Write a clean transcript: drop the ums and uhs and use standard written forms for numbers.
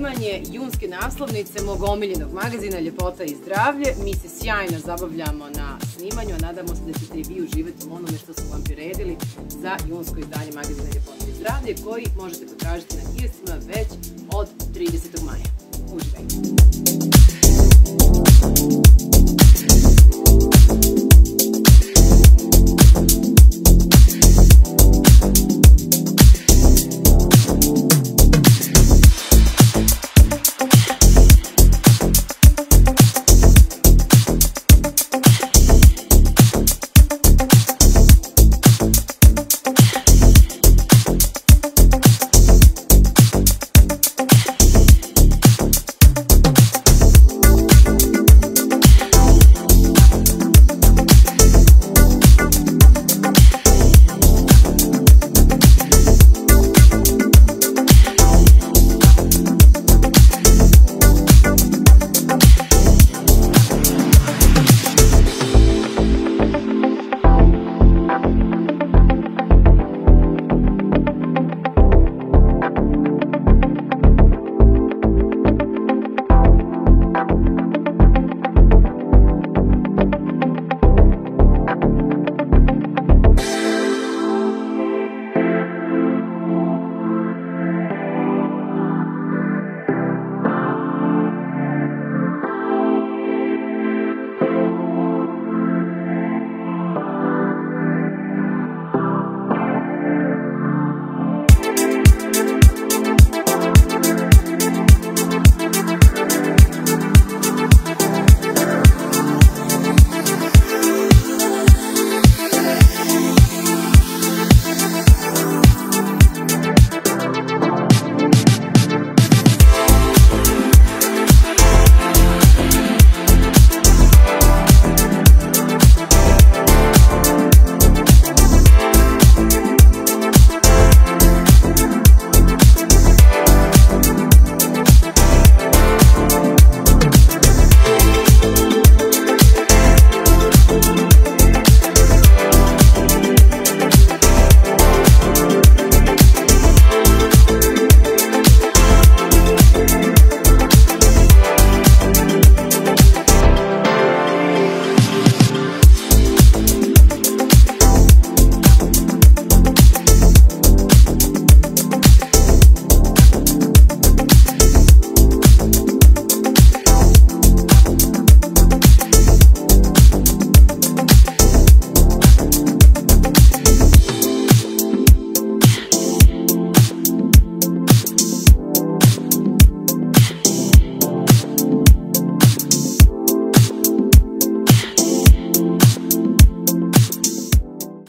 snimanje junske naslovnice mog omiljenog magazina Ljepota i zdravlje. Mi se sjajno zabavljamo na snimanju, a nadamo se da ćete i vi uživati u onome što smo vam priredili za junsko izdanje magazina Ljepota i zdravlje, koji možete potražiti na kioscima već od 30. maja. Uživajte!